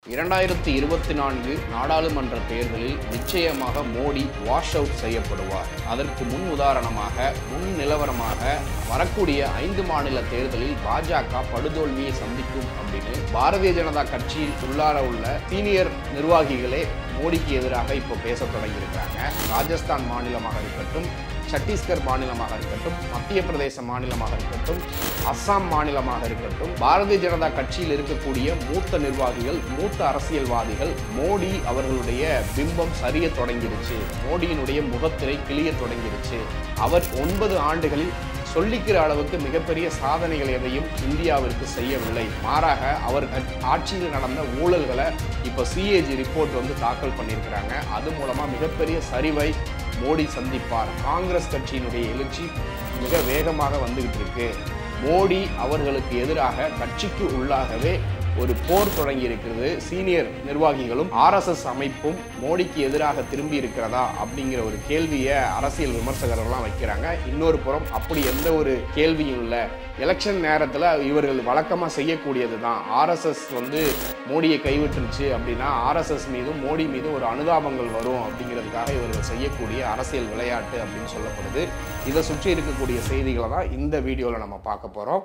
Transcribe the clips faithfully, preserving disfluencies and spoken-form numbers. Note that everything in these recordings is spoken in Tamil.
இரண்டாயிரத்தி இருபத்தி நான்கு நாடாளுமன்ற தேர்தலில் நிச்சயமாக மோடி வாஷ் அவுட் செய்யப்படுவார். அதற்கு முன் உதாரணமாக முன் நிலவரமாக வரக்கூடிய ஐந்து மாநில தேர்தலில் பாஜக படுதோல்வியை சந்திக்கும் அப்படின்னு பாரதிய ஜனதா கட்சியில் உள்ளார உள்ள சீனியர் நிர்வாகிகளே மோடிக்கு எதிராக இப்போ பேச தொடங்கியிருக்காங்க. ராஜஸ்தான் மாநிலமாக இருக்கட்டும், சத்தீஸ்கர் மாநிலமாக இருக்கட்டும், மத்திய பிரதேச மாநிலமாக இருக்கட்டும், அஸ்ஸாம் மாநிலமாக இருக்கட்டும், பாரதிய ஜனதா கட்சியில் இருக்கக்கூடிய மூத்த நிர்வாகிகள், மூத்த அரசியல்வாதிகள் மோடி அவர்களுடைய பிம்பம் சரிய தொடங்கிடுச்சு, மோடியினுடைய முகத்திரை கிளிய தொடங்கிடுச்சு, அவர் ஒன்பது ஆண்டுகளில் சொல்லிக்கிற அளவுக்கு மிகப்பெரிய சாதனைகள் எதையும் இந்தியாவிற்கு செய்யவில்லை, மாறாக அவர் ஆட்சியில் நடந்த ஊழல்களை இப்போ சிஏஜி ரிப்போர்ட் வந்து தாக்கல் பண்ணியிருக்கிறாங்க. அது மூலமா மிகப்பெரிய சரிவை மோடி சந்திப்பார். காங்கிரஸ் கட்சியினுடைய எழுச்சி மிக வேகமாக வந்துகிட்டு இருக்கு. மோடி அவர்களுக்கு எதிராக கட்சிக்கு உள்ளாகவே ஒரு போர் தொடங்கி இருக்கிறது. சீனியர் நிர்வாகிகளும் ஆர்எஸ்எஸ் அமைப்பும் மோடிக்கு எதிராக திரும்பி இருக்கிறதா அப்படிங்கிற ஒரு கேள்வியை அரசியல் விமர்சகர்கள்லாம் வைக்கிறாங்க. இன்னொரு புறம் அப்படி எந்த ஒரு கேள்வியும் இல்லை. எலெக்ஷன் நேரத்தில் இவர்கள் வழக்கமாக செய்யக்கூடியது தான். ஆர்எஸ்எஸ் வந்து மோடியை கைவிட்டுருச்சு அப்படின்னா ஆர்எஸ்எஸ் மீதும் மோடி மீதும் ஒரு அனுதாபங்கள் வரும் அப்படிங்கிறதுக்காக இவர்கள் செய்யக்கூடிய அரசியல் விளையாட்டு அப்படின்னு சொல்லப்படுது. இதை சுற்றி இருக்கக்கூடிய செய்திகளை தான் இந்த வீடியோவில் நம்ம பார்க்க போகிறோம்.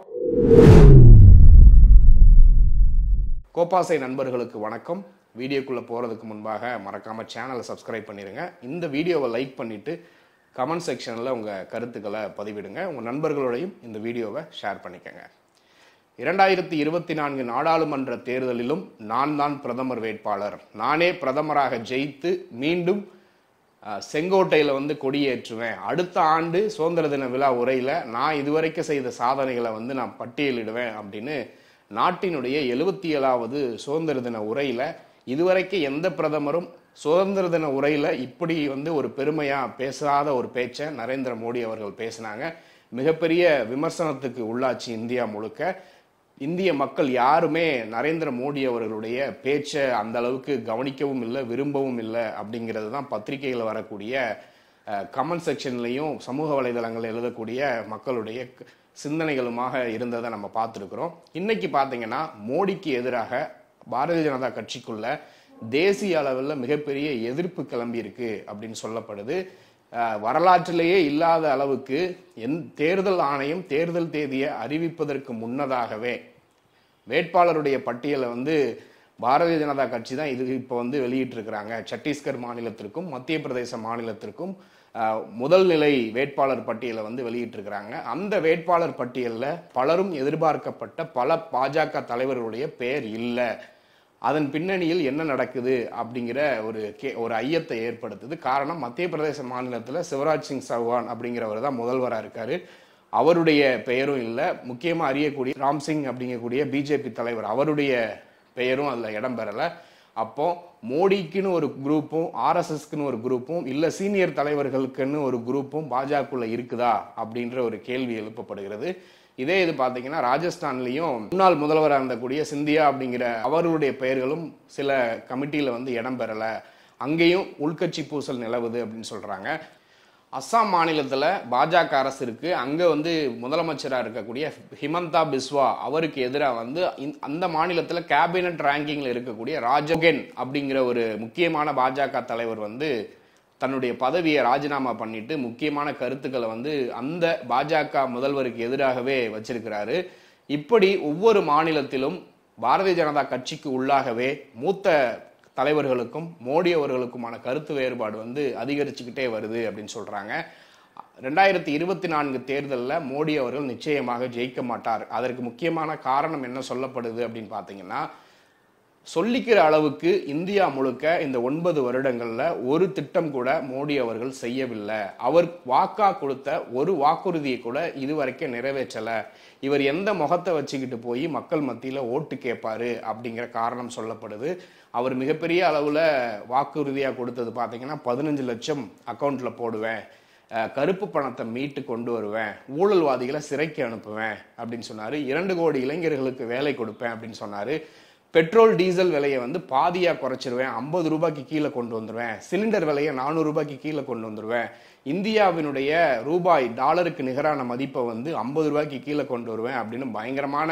கோபாசை நண்பர்களுக்கு வணக்கம். வீடியோக்குள்ளே போகிறதுக்கு முன்பாக மறக்காமல் சேனலை சப்ஸ்கிரைப் பண்ணிடுங்க. இந்த வீடியோவை லைக் பண்ணிவிட்டு கமெண்ட் செக்ஷனில் உங்கள் கருத்துக்களை பதிவிடுங்க. உங்கள் நண்பர்களோடையும் இந்த வீடியோவை ஷேர் பண்ணிக்கங்க. இரண்டாயிரத்தி இருபத்தி நான்கு நாடாளுமன்ற தேர்தலிலும் நான் தான் பிரதமர் வேட்பாளர், நானே பிரதமராக ஜெயித்து மீண்டும் செங்கோட்டையில் வந்து கொடியேற்றுவேன், அடுத்த ஆண்டு சுதந்திர தின விழா உரையில் நான் இதுவரைக்கும் செய்த சாதனைகளை வந்து நான் பட்டியலிடுவேன் அப்படின்னு நாட்டினுடைய எழுபத்தி ஏழாவது சுதந்திர தின உரையில் இதுவரைக்கும் எந்த பிரதமரும் சுதந்திர தின உரையில் இப்படி வந்து ஒரு பெருமையாக பேசாத ஒரு பேச்சை நரேந்திர மோடி அவர்கள் பேசினாங்க. மிகப்பெரிய விமர்சனத்துக்கு உள்ளாச்சு இந்தியா முழுக்க. இந்திய மக்கள் யாருமே நரேந்திர மோடி அவர்களுடைய பேச்சை அந்த அளவுக்கு கவனிக்கவும் இல்லை, விரும்பவும் இல்லை அப்படிங்கிறது தான் பத்திரிகையில் வரக்கூடிய கமெண்ட் செக்ஷன்லையும் சமூக வலைதளங்கள் எழுதக்கூடிய மக்களுடைய சிந்தனைகளுமாக இருந்ததை நம்ம பார்த்துருக்குறோம். இன்னைக்கு பார்த்தீங்கன்னா மோடிக்கு எதிராக பாரதிய ஜனதா கட்சிக்குள்ள தேசிய அளவில் மிகப்பெரிய எதிர்ப்பு கிளம்பி இருக்கு அப்படின்னு சொல்லப்படுது. வரலாற்றிலேயே இல்லாத அளவுக்கு என் தேர்தல் ஆணையம் தேர்தல் தேதியை அறிவிப்பதற்கு முன்னதாகவே வேட்பாளருடைய பட்டியலை வந்து பாரதிய ஜனதா கட்சி தான் இது இப்போ வந்து வெளியிட்டிருக்கிறாங்க. சத்தீஸ்கர் மாநிலத்திற்கும் மத்திய பிரதேச மாநிலத்திற்கும் முதல் நிலை வேட்பாளர் பட்டியலை வந்து வெளியிட்டிருக்கிறாங்க. அந்த வேட்பாளர் பட்டியலில் பலரும் எதிர்பார்க்கப்பட்ட பல பாஜக தலைவர்களுடைய பெயர் இல்லை. அதன் பின்னணியில் என்ன நடக்குது அப்படிங்கிற ஒரு கே ஒரு ஐயத்தை ஏற்படுத்துது. காரணம், மத்திய பிரதேச மாநிலத்தில் சிவராஜ் சிங் சௌஹான் அப்படிங்கிறவர் தான் முதல்வராக இருக்காரு, அவருடைய பெயரும் இல்லை. முக்கியமாக அறியக்கூடிய ராம்சிங் அப்படிங்கக்கூடிய பிஜேபி தலைவர், அவருடைய பெயரும் அதில் இடம்பெறலை. அப்போ மோடிக்குன்னு ஒரு குரூப்பும் ஆர்எஸ்எஸ்க்குன்னு ஒரு குரூப்பும் இல்லை சீனியர் தலைவர்களுக்குன்னு ஒரு குரூப்பும் பாஜகக்குள்ள இருக்குதா அப்படின்ற ஒரு கேள்வி எழுப்பப்படுகிறது. இதே இது பார்த்தீங்கன்னா ராஜஸ்தான்லையும் முன்னாள் முதல்வராக இருந்தக்கூடிய சிந்தியா அப்படிங்கிற அவர்களுடைய பெயர்களும் சில கமிட்டியில் வந்து இடம்பெறலை. அங்கேயும் உள்கட்சி பூசல் நிலவுது அப்படின்னு சொல்கிறாங்க. அஸ்ஸாம் மாநிலத்தில் பாஜக அரசு இருக்கு. அங்கே வந்து முதலமைச்சராக இருக்கக்கூடிய ஹிமந்தா பிஸ்வா அவருக்கு எதிராக வந்து அந்த மாநிலத்தில் கேபினட் ரேங்கிங்கில் இருக்கக்கூடிய ராஜகன் அப்படிங்கிற ஒரு முக்கியமான பாஜக தலைவர் வந்து தன்னுடைய பதவியை ராஜினாமா பண்ணிட்டு முக்கியமான கருத்துக்களை வந்து அந்த பாஜக முதல்வருக்கு எதிராகவே வச்சிருக்கிறாரு. இப்படி ஒவ்வொரு மாநிலத்திலும் பாரதிய ஜனதா கட்சிக்கு உள்ளாகவே மூத்த தலைவர்களுக்கும் மோடி அவர்களுக்குமான கருத்து வேறுபாடு வந்து அதிகரிச்சுக்கிட்டே வருது அப்படின்னு சொல்றாங்க. ரெண்டாயிரத்தி இருபத்தி நான்கு தேர்தலில் மோடி அவர்கள் நிச்சயமாக ஜெயிக்க மாட்டார். அதற்கு முக்கியமான காரணம் என்ன சொல்லப்படுது அப்படின்னு பார்த்தீங்கன்னா, சொல்லிக்கிற அளவுக்கு இந்தியா முழுக்க இந்த ஒன்பது வருடங்கள்ல ஒரு திட்டம் கூட மோடி அவர்கள் செய்யவில்லை. அவர் வாக்கா கொடுத்த ஒரு வாக்குறுதியை கூட இதுவரைக்கும் நிறைவேற்றலை. இவர் எந்த முகத்தை வச்சுக்கிட்டு போய் மக்கள் மத்தியில் ஓட்டு கேட்பாரு அப்படிங்கிற காரணம் சொல்லப்படுது. அவர் மிகப்பெரிய அளவில் வாக்குறுதியாக கொடுத்தது பார்த்தீங்கன்னா பதினஞ்சு லட்சம் அக்கௌண்ட்ல போடுவேன், கருப்பு பணத்தை மீட்டு கொண்டு வருவேன், ஊழல்வாதிகளை சிறைக்கு அனுப்புவேன் அப்படின்னு சொன்னாரு. இரண்டு கோடி இளைஞர்களுக்கு வேலை கொடுப்பேன் அப்படின்னு சொன்னாரு. பெட்ரோல் டீசல் விலையை வந்து பாதியாக குறைச்சிருவேன், ஐம்பது ரூபாய்க்கு கீழே கொண்டு வந்துடுவேன், சிலிண்டர் விலையை நானூறு ரூபாய்க்கு கீழே கொண்டு வந்துடுவேன், இந்தியாவினுடைய ரூபாய் டாலருக்கு நிகரான மதிப்பை வந்து ஐம்பது ரூபாய்க்கு கீழே கொண்டு வருவேன் அப்படின்னு பயங்கரமான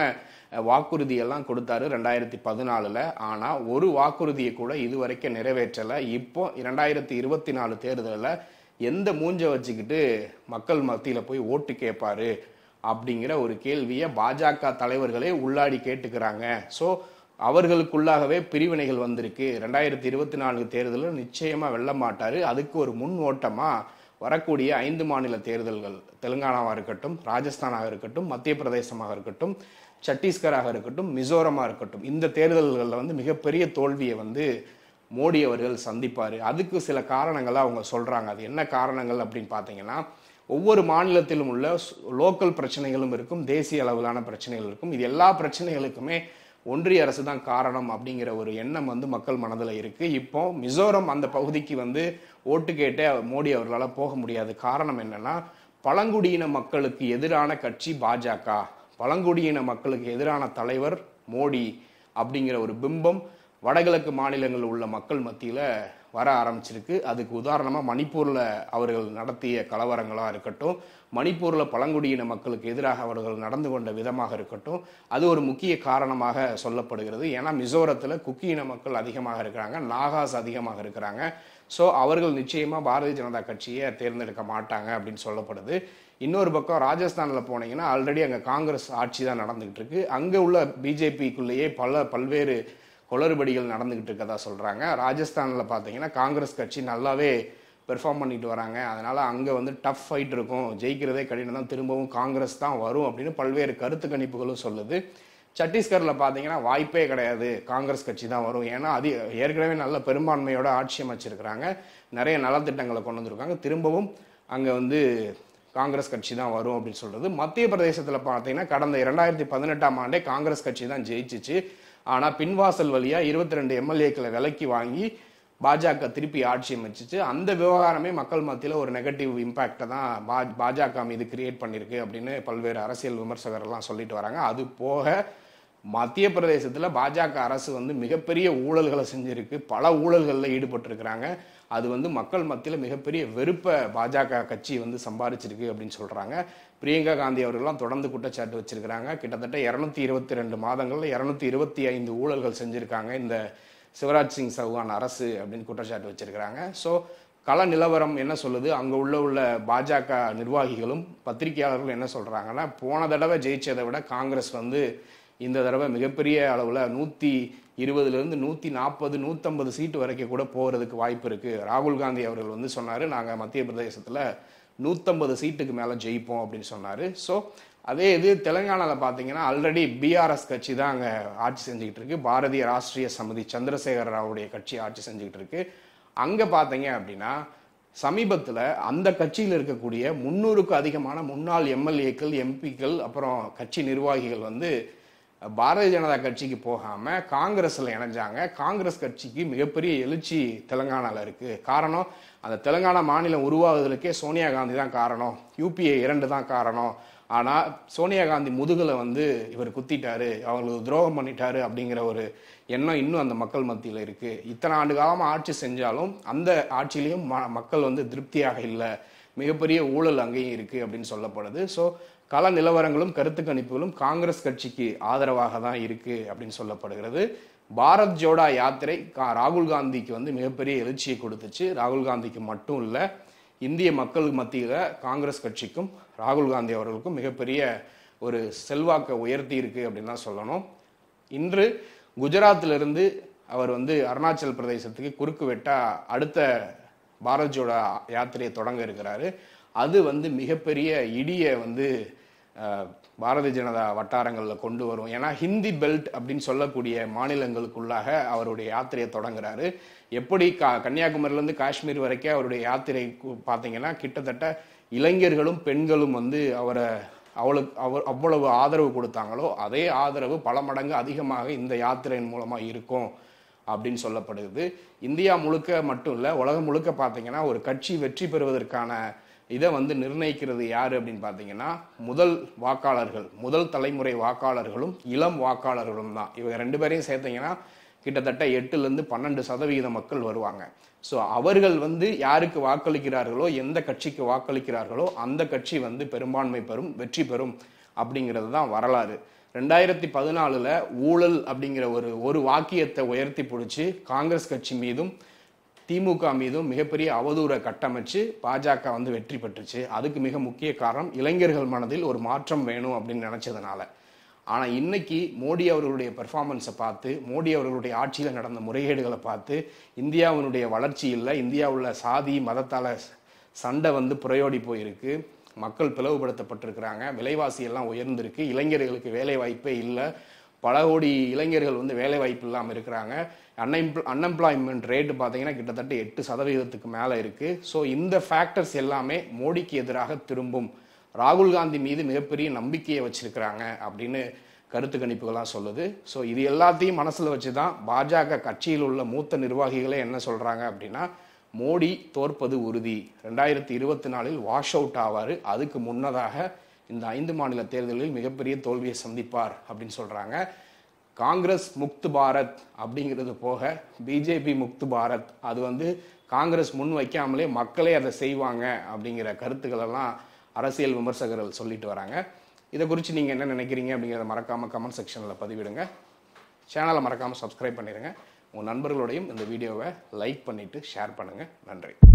வாக்குறுதியெல்லாம் கொடுத்தாரு ரெண்டாயிரத்தி பதினாலில். ஆனால் ஒரு வாக்குறுதியை கூட இதுவரைக்கும் நிறைவேற்றலை. இப்போ இரண்டாயிரத்தி இருபத்தி நாலு தேர்தலில் எந்த மூஞ்ச வச்சுக்கிட்டு மக்கள் மத்தியில் போய் ஓட்டு கேட்பாரு அப்படிங்கிற ஒரு கேள்வியை பாஜக தலைவர்களே உள்ளாடி கேட்டுக்கிறாங்க. ஸோ அவர்களுக்குள்ளாகவே பிரிவினைகள் வந்திருக்கு. ரெண்டாயிரத்தி இருபத்தி நான்கு தேர்தலில் நிச்சயமாக வெல்ல மாட்டார். அதுக்கு ஒரு முன் ஓட்டமாக வரக்கூடிய ஐந்து மாநில தேர்தல்கள், தெலுங்கானாவாக இருக்கட்டும், ராஜஸ்தானாக இருக்கட்டும், மத்திய பிரதேசமாக இருக்கட்டும், சத்தீஸ்கராக இருக்கட்டும், மிசோரமாக இருக்கட்டும், இந்த தேர்தல்களில் வந்து மிகப்பெரிய தோல்வியை வந்து மோடி அவர்கள் சந்திப்பார். அதுக்கு சில காரணங்களை அவங்க சொல்கிறாங்க. அது என்ன காரணங்கள் அப்படின்னு பார்த்தீங்கன்னா, ஒவ்வொரு மாநிலத்திலும் உள்ள லோக்கல் பிரச்சனைகளும் இருக்கும், தேசிய அளவிலான பிரச்சனைகள் இருக்கும். இது எல்லா பிரச்சனைகளுக்குமே ஒன்றிய அரசு தான் காரணம் அப்படிங்கிற ஒரு எண்ணம் வந்து மக்கள் மனதில் இருக்கு. இப்போ மிசோரம் அந்த பகுதிக்கு வந்து ஓட்டு கேட்டே மோடி அவர்களால் போக முடியாது. காரணம் என்னன்னா, பழங்குடியின மக்களுக்கு எதிரான கட்சி பாஜக, பழங்குடியின மக்களுக்கு எதிரான தலைவர் மோடி அப்படிங்கிற ஒரு பிம்பம் வடகிழக்கு மாநிலங்களில் உள்ள மக்கள் மத்தியில் வர ஆரம்பிச்சிருக்கு. அதுக்கு உதாரணமாக மணிப்பூரில் அவர்கள் நடத்திய கலவரங்களாக இருக்கட்டும், மணிப்பூரில் பழங்குடியின மக்களுக்கு எதிராக அவர்கள் நடந்து கொண்ட விதமாக இருக்கட்டும், அது ஒரு முக்கிய காரணமாக சொல்லப்படுகிறது. ஏன்னா மிசோரத்தில் குக்கியின மக்கள் அதிகமாக இருக்கிறாங்க, நாகாஸ் அதிகமாக இருக்கிறாங்க. ஸோ அவர்கள் நிச்சயமாக பாரதிய ஜனதா கட்சியை தேர்ந்தெடுக்க மாட்டாங்க அப்படின்னு சொல்லப்படுது. இன்னொரு பக்கம் ராஜஸ்தானில் போனீங்கன்னா ஆல்ரெடி அங்கே காங்கிரஸ் ஆட்சி தான் நடந்துகிட்டு இருக்கு. அங்கே உள்ள பிஜேபிக்குள்ளேயே பல பல்வேறு குளறுபடிகள் நடந்துகிட்டு இருக்கதா சொல்கிறாங்க. ராஜஸ்தானில் பார்த்தீங்கன்னா காங்கிரஸ் கட்சி நல்லாவே பெர்ஃபார்ம் பண்ணிட்டு வராங்க. அதனால் அங்கே வந்து டஃப் ஃபைட் இருக்கும், ஜெயிக்கிறதே கடினம் தான், திரும்பவும் காங்கிரஸ் தான் வரும் அப்படின்னு பல்வேறு கருத்து கணிப்புகளும் சொல்லுது. சத்தீஸ்கரில் பார்த்தீங்கன்னா வாய்ப்பே கிடையாது, காங்கிரஸ் கட்சி தான் வரும். ஏன்னா அது ஏற்கனவே நல்ல பெரும்பான்மையோட ஆட்சி அமைச்சிருக்கிறாங்க, நிறைய நலத்திட்டங்களை கொண்டு வந்திருக்காங்க, திரும்பவும் அங்கே வந்து காங்கிரஸ் கட்சி தான் வரும் அப்படின்னு சொல்கிறது. மத்திய பிரதேசத்தில் பார்த்தீங்கன்னா கடந்த இரண்டாயிரத்தி பதினெட்டாம் ஆண்டே காங்கிரஸ் கட்சி தான் ஜெயிச்சிச்சு. ஆனால் பின்வாசல் வழியாக இருபத்தி ரெண்டு எம்எல்ஏக்களை விலைக்கு வாங்கி பாஜக திருப்பி ஆட்சி அமைச்சிச்சு. அந்த விவகாரமே மக்கள் மத்தியில் ஒரு நெகட்டிவ் இம்பேக்டை தான் பா பாஜக மீது கிரியேட் பண்ணியிருக்கு அப்படின்னு பல்வேறு அரசியல் விமர்சகர்கள்லாம் சொல்லிட்டு வராங்க. அது போக மத்திய பிரதேசத்தில் பாஜக அரசு வந்து மிகப்பெரிய ஊழல்களை செஞ்சிருக்கு, பல ஊழல்களில் ஈடுபட்டிருக்கிறாங்க. அது வந்து மக்கள் மத்தியில் மிகப்பெரிய வெறுப்பை பாஜக கட்சி வந்து சம்பாதிச்சிருக்கு அப்படின்னு சொல்கிறாங்க. பிரியங்கா காந்தி அவர்கள்லாம் தொடர்ந்து குற்றச்சாட்டு வச்சிருக்கிறாங்க. கிட்டத்தட்ட இரநூத்தி இருபத்தி ரெண்டு மாதங்களில் இரநூத்தி இருபத்தி ஐந்து ஊழல்கள் செஞ்சுருக்காங்க இந்த சிவராஜ் சிங் சௌகான் அரசு அப்படின்னு குற்றச்சாட்டு வச்சிருக்கிறாங்க. ஸோ கள நிலவரம் என்ன சொல்லுது, அங்கே உள்ள உள்ள பாஜக நிர்வாகிகளும் பத்திரிகையாளர்களும் என்ன சொல்கிறாங்கன்னா, போன தடவை ஜெயிச்சதை விட காங்கிரஸ் வந்து இந்த தடவை மிகப்பெரிய அளவில் நூற்றி இருபதுலேருந்து நூற்றி நாற்பது நூற்றம்பது சீட்டு வரைக்கும் கூட போகிறதுக்கு வாய்ப்பு இருக்குது. ராகுல் காந்தி அவர்கள் வந்து சொன்னார், நாங்கள் மத்திய பிரதேசத்தில் நூற்றம்பது சீட்டுக்கு மேலே ஜெயிப்போம் அப்படின்னு சொன்னார். ஸோ அதே இது தெலுங்கானாவில் பார்த்தீங்கன்னா ஆல்ரெடி பிஆர்எஸ் கட்சி தான் அங்கே ஆட்சி செஞ்சுக்கிட்டு இருக்கு, பாரதிய ராஷ்ட்ரிய சமிதி, சந்திரசேகர ராவுடைய கட்சி ஆட்சி செஞ்சுக்கிட்டு இருக்கு. அங்கே பார்த்தீங்க அப்படின்னா சமீபத்தில் அந்த கட்சியில் இருக்கக்கூடிய முன்னூறுக்கும் அதிகமான முன்னாள் எம்எல்ஏக்கள், எம்பிக்கள், அப்புறம் கட்சி நிர்வாகிகள் வந்து பாரதிய ஜனதா கட்சிக்கு போகாமல் காங்கிரஸில் இணைஞ்சாங்க. காங்கிரஸ் கட்சிக்கு மிகப்பெரிய எழுச்சி தெலுங்கானாவில் இருக்குது. காரணம், அந்த தெலுங்கானா மாநிலம் உருவாகுவதற்கே சோனியா காந்தி தான் காரணம், யூபிஏ இரண்டு தான் காரணம். ஆனால் சோனியா காந்தி முதுகில் வந்து இவர் குத்திட்டாரு, அவங்களுக்கு துரோகம் பண்ணிட்டாரு அப்படிங்கிற ஒரு எண்ணம் இன்னும் அந்த மக்கள் மத்தியில் இருக்குது. இத்தனை ஆண்டு காலமாக ஆட்சி செஞ்சாலும் அந்த ஆட்சியிலையும் ம மக்கள் வந்து திருப்தியாக இல்லை, மிகப்பெரிய ஊழல் அங்கேயும் இருக்குது அப்படின்னு சொல்லப்படுது. ஸோ கள நிலவரங்களும் கருத்து கணிப்புகளும் காங்கிரஸ் கட்சிக்கு ஆதரவாக தான் இருக்குது அப்படின்னு சொல்லப்படுகிறது. பாரத் ஜோடா யாத்திரை ராகுல் காந்திக்கு வந்து மிகப்பெரிய எழுச்சியை கொடுத்துச்சு. ராகுல் காந்திக்கு மட்டும் இல்லை, இந்திய மக்கள் மத்தியில் காங்கிரஸ் கட்சிக்கும் ராகுல் காந்தி அவர்களுக்கும் மிகப்பெரிய ஒரு செல்வாக்கை உயர்த்தி இருக்கு அப்படின்னு தான் சொல்லணும். இன்று குஜராத்திலிருந்து அவர் வந்து அருணாச்சல் பிரதேசத்துக்கு குறுக்கு வெட்டா அடுத்த பாரத் ஜோடா யாத்திரையை தொடங்க இருக்கிறாரு. அது வந்து மிகப்பெரிய இடியை வந்து பாரதிய ஜனதா வட்டாரங்களில் கொண்டு வரும். ஏன்னா ஹிந்தி பெல்ட் அப்படின்னு சொல்லக்கூடிய மாநிலங்களுக்குள்ளாக அவருடைய யாத்திரையை தொடங்குறாரு. எப்படி கா கன்னியாகுமரியிலேருந்து காஷ்மீர் வரைக்கும் அவருடைய யாத்திரை பார்த்தீங்கன்னா கிட்டத்தட்ட இளைஞர்களும் பெண்களும் வந்து அவரை அவளுக்கு அவர் அவ்வளவு ஆதரவு கொடுத்தாங்களோ அதே ஆதரவு பல மடங்கு அதிகமாக இந்த யாத்திரையின் மூலமாக இருக்கும் அப்படின்னு சொல்லப்படுது. இந்தியா முழுக்க மட்டும் இல்லை, உலகம் முழுக்க பார்த்தீங்கன்னா ஒரு கட்சி வெற்றி பெறுவதற்கான இதை வந்து நிர்ணயிக்கிறது யாரு அப்படின்னு பார்த்தீங்கன்னா முதல் வாக்காளர்கள், முதல் தலைமுறை வாக்காளர்களும் இளம் வாக்காளர்களும் தான். இவங்க ரெண்டு பேரையும் சேர்த்தீங்கன்னா கிட்டத்தட்ட எட்டுலேருந்து பன்னெண்டு சதவீத மக்கள் வருவாங்க. ஸோ அவர்கள் வந்து யாருக்கு வாக்களிக்கிறார்களோ, எந்த கட்சிக்கு வாக்களிக்கிறார்களோ அந்த கட்சி வந்து பெரும்பான்மை பெறும், வெற்றி பெறும் அப்படிங்கிறது தான் வரலாறு. ரெண்டாயிரத்தி பதினாலுல ஊழல் அப்படிங்கிற ஒரு ஒரு வாக்கியத்தை உயர்த்தி பிடிச்சி காங்கிரஸ் கட்சி மீதும் திமுக மீதும் மிகப்பெரிய அவதூறை கட்டமைச்சு பாஜக வந்து வெற்றி பெற்றுச்சு. அதுக்கு மிக முக்கிய காரணம் இளைஞர்கள் மனதில் ஒரு மாற்றம் வேணும் அப்படின்னு நினைச்சதுனால. ஆனால் இன்னைக்கு மோடி அவர்களுடைய பெர்ஃபார்மன்ஸை பார்த்து, மோடி அவர்களுடைய ஆட்சியில் நடந்த முறைகேடுகளை பார்த்து, இந்தியாவினுடைய வளர்ச்சி இல்லை, இந்தியாவில் சாதி மதத்தால் சண்டை வந்து புரையோடி போயிருக்கு, மக்கள் பிளவுபடுத்தப்பட்டிருக்கிறாங்க, விலைவாசி எல்லாம் உயர்ந்திருக்கு, இளைஞர்களுக்கு வேலை வாய்ப்பே இல்லை, பல கோடி இளைஞர்கள் வந்து வேலை வாய்ப்பு இல்லாமல் இருக்கிறாங்க, அன்எம்ப்ள அன்எம்ப்ளாய்மெண்ட் ரேட்டு பார்த்தீங்கன்னா கிட்டத்தட்ட எட்டு சதவீதத்துக்கு மேலே இருக்குது. ஸோ இந்த ஃபேக்டர்ஸ் எல்லாமே மோடிக்கு எதிராக திரும்பும், ராகுல் காந்தி மீது மிகப்பெரிய நம்பிக்கையை வச்சிருக்கிறாங்க அப்படின்னு கருத்து கணிப்புகளாக சொல்லுது. ஸோ இது எல்லாத்தையும் மனசில் வச்சு தான் பாஜக கட்சியில் உள்ள மூத்த நிர்வாகிகளே என்ன சொல்கிறாங்க அப்படின்னா, மோடி தோற்பது உறுதி, ரெண்டாயிரத்தி இருபத்தி நாலில் வாஷ் அவுட் ஆவார், அதுக்கு முன்னதாக இந்த ஐந்து மாநில தேர்தலில் மிகப்பெரிய தோல்வியை சந்திப்பார் அப்படின்னு சொல்கிறாங்க. காங்கிரஸ் முக்து பாரத் அப்படிங்கிறது போக பிஜேபி முக்து பாரத், அது வந்து காங்கிரஸ் முன் வைக்காமலே மக்களே அதை செய்வாங்க அப்படிங்கிற கருத்துக்களெல்லாம் அரசியல் விமர்சகர்கள் சொல்லிட்டு வராங்க. இதை குறித்து நீங்கள் என்ன நினைக்கிறீங்க அப்படிங்கிறத மறக்காமல் கமெண்ட் செக்ஷனில் பதிவிடுங்க. சேனலை மறக்காமல் சப்ஸ்கிரைப் பண்ணிடுங்க. உங்கள் நண்பர்களோடையும் இந்த வீடியோவை லைக் பண்ணிவிட்டு ஷேர் பண்ணுங்கள். நன்றி.